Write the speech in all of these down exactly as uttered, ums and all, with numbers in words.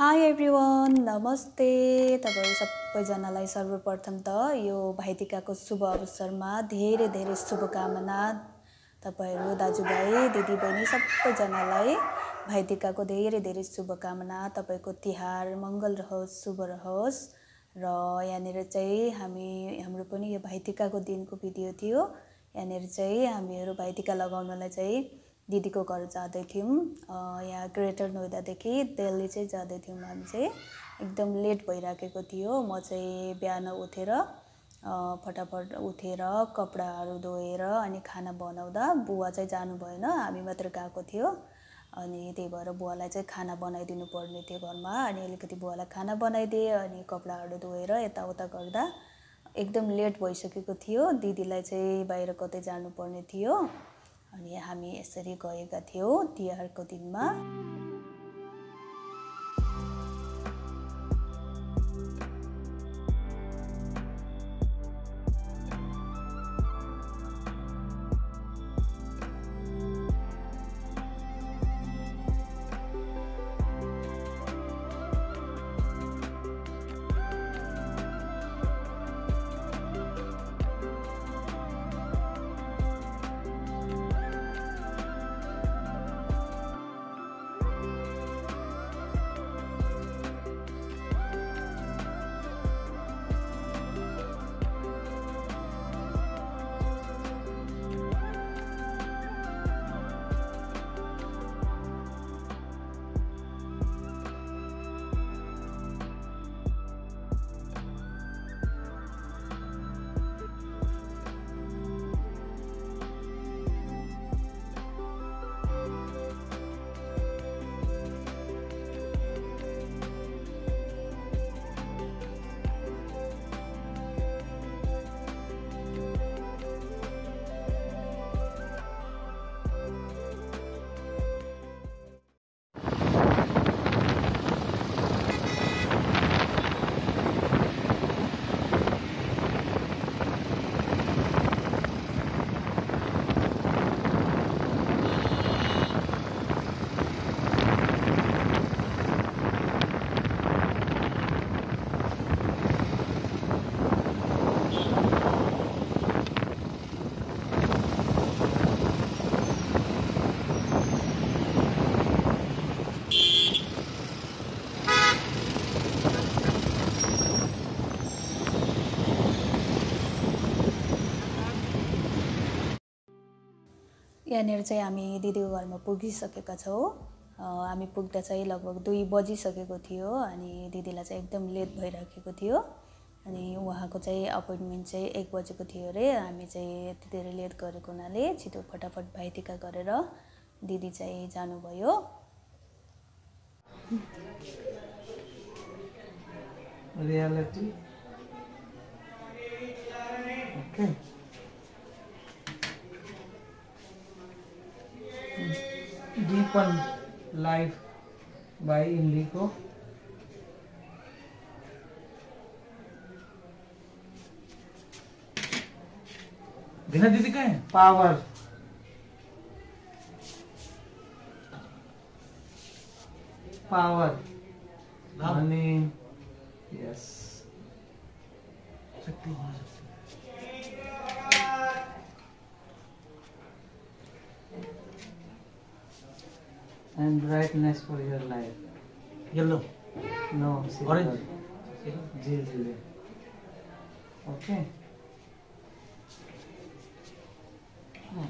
High everyone, नमस्ते। तपाईहरु सबैजनालाई सर्वप्रथम त यो भाइटिकाको शुभ अवसरमा धेरै धेरै शुभकामना। तपाईहरु दाजुभाइ दिदीबहिनी सबैजनालाई भाइटिकाको धेरै धेरै शुभकामना। तपाईको तिहार मंगल रहोस्, शुभ रहोस्। र यहाँनिर चाहिँ हामी हाम्रो पनि यो भाइटिकाको दिनको भिडियो थियो। यहाँनिर चाहिँ हामीहरु भाइटिका लगाउनलाई चाहिँ दिदीको घर जाँदै थियौं। यहाँ ग्रेटर नोइडादेखि दिल्ली चाहिँ जाँदै थियौं। हामी चाहिँ एकदम लेट भइराखेको थियो। म चाहिँ बिहान उठेर फटाफट उठेर कपडाहरू धोएर अनि खाना बनाउँदा बुवा चाहिँ जानु भएन, हामी मात्र गएको थियो। अनि त्यही भएर बुवालाई चाहिँ खाना बनाइदिनु पर्ने थियो घरमा। अनि अलिकति बुवालाई खाना बनाइदिए अनि कपडाहरू धोएर यताउता गर्दा एकदम लेट भइसकेको थियो। दिदीलाई चाहिँ बाहिर कतै जानु पर्ने थियो। अनि हामी यसरी गएका थियौं तिहारको दिनमा। यहाँनिर चाहिँ हामी दिदीको घरमा पुगिसकेका छौं। हामी पुग्दा चाहिँ लगभग दुई बजिसकेको थियो। अनि दिदीलाई चाहिँ एकदम लेट भइराखेको थियो। अनि उहाँको चाहिँ अपोइन्टमेन्ट चाहिँ एक बजेको थियो रे। हामी चाहिँ यति धेरै लेट गरेको हुनाले छिटो फटाफट भाइटिका गरेर दिदी चाहिँ जानुभयो। Reality okay Deepen Life by Indigo. बिना दीदी का है Power. Power. Money. Yes. शक्ति And brightness for your life. Yellow No, Orange. Zil zil. Okay. Hmm.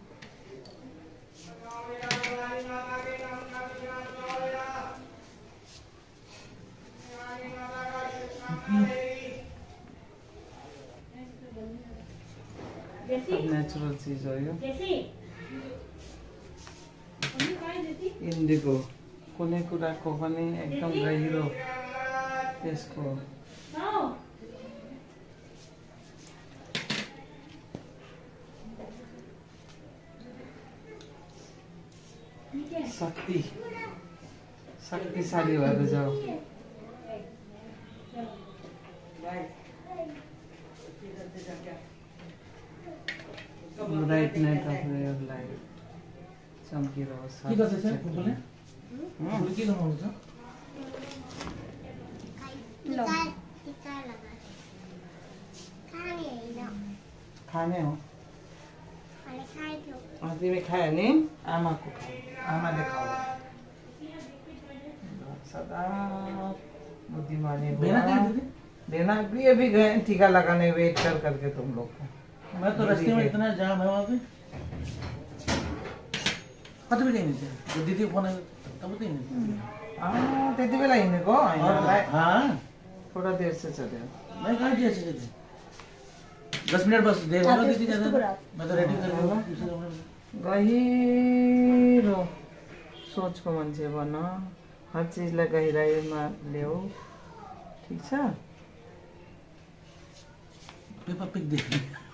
सब नेचुरल चीज हो यो। इन्डिगो कुनै कुराको पनि एकदम गहिरो त्यसको शक्ति शक्तिशाली भएर जाऊ। Brightness of your life. चम्किरहोस्। के गर्दैछ फुलले? फुल के गर्नुहुन्छ? लो टीका लगा खाने होइन खाने हो मैले खाएको अँ, तिमी खायो नि आमाको खाऊ आमाले खाऊ सदा बुद्धिमानी भेना हुआ। कहाँ है दीदी? भेना भी अभी गए टीका लगाने वेट कर करके तुम लोग को मैं तो रास्ते में इतना जाम है वहाँ पे कति बजे हिँड्ने थियो दीदी फोन आयो तब त हिँड्ने थियो अँ, त्यति बेला हिँडेको होइन हाँ थोड़ा देर से चल्यो मैं कहाँ दिया चाहिए थे दस मिनट बस देख लो दीदी जाता मैं तो रेडी कर दूँगा गहिरो सोचको मान्छे बन हर चिजलाई गहिराइमा ल्याऊ ठिक छ पेपर पिक दे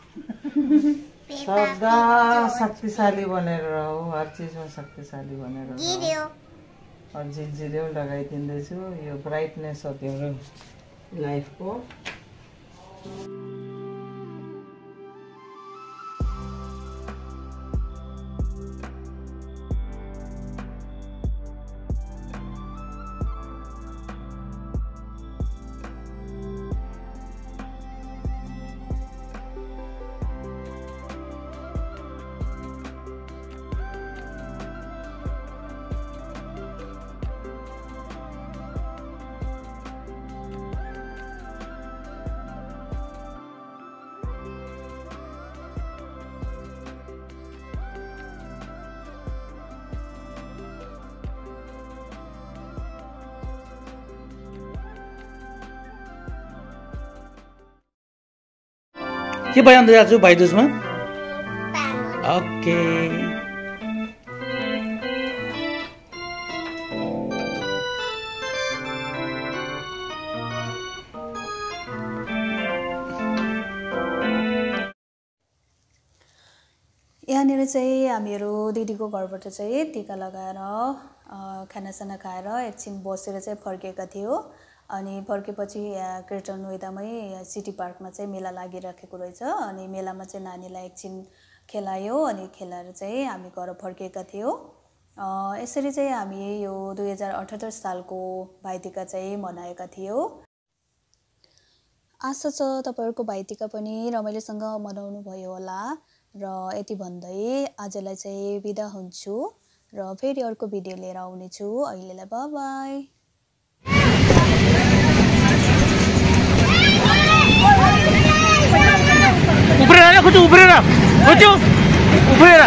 सदा शक्तिशाली बनेर रहू हर चिजमा शक्तिशाली बनेर रहू गिर्यो और झिलझिले लगाइदिँदैछु यो ब्राइटनेस हो तिम्रो लाइफको के बयान दिएर आज भाइ दूजमा पानी ओके यहाँनिर चाहिँ हामीहरू दिदीको घरबाट चाहिँ टिका लगाएर अ, खानासाना खाएर एकछिन बसेर चाहिँ फर्केका थियौँ अनि फर्केपछि यहाँ कृष्ण नोइदामै सिटी पार्कमा चाहिँ मेला लागिराखेको रहेछ अनि मेलामा चाहिँ नानीलाई एकछिन खेलायो अनि खेलाएर चाहिँ हामी घर फर्केका थियौँ अ, यसरी चाहिँ हामी यो दुई हजार अठहत्तर सालको भाइटिका चाहिँ मनाएका थियौँ आशा छ तपाईँहरूको भाइटिका पनि रमाइलोसँग मनाउनु भयो होला र यति भन्दै आजलाई चाहिँ बिदा हुन्छु र फेरि अर्को भिडियो लिएर आउनेछु अहिलेलाई बाइ बाइ उफ्रेर खोज्छु उफ्रेर खोज्छु उफ्रेर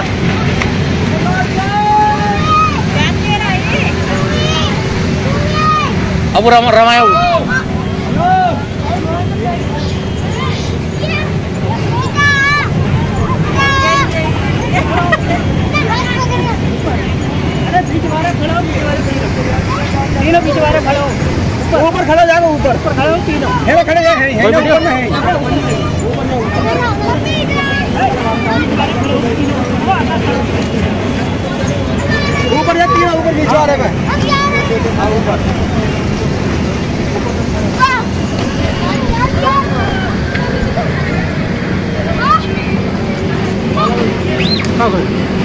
अब रमा रमायो तीनों पीछे वाले खड़े हो ऊपर खड़े जाओ ऊपर ऊपर खड़े हो तीनों है खड़े है है ऊपर में है ऊपर जा तीनों ऊपर नीचे आ रहे हैं हां ऊपर हां